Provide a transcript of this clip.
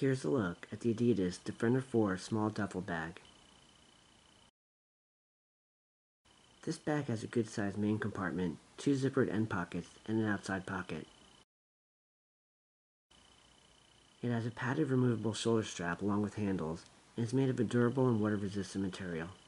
Here's a look at the Adidas Defender 4 small duffel bag. This bag has a good sized main compartment, 2 zippered end pockets, and an outside pocket. It has a padded removable shoulder strap along with handles, and is made of a durable and water resistant material.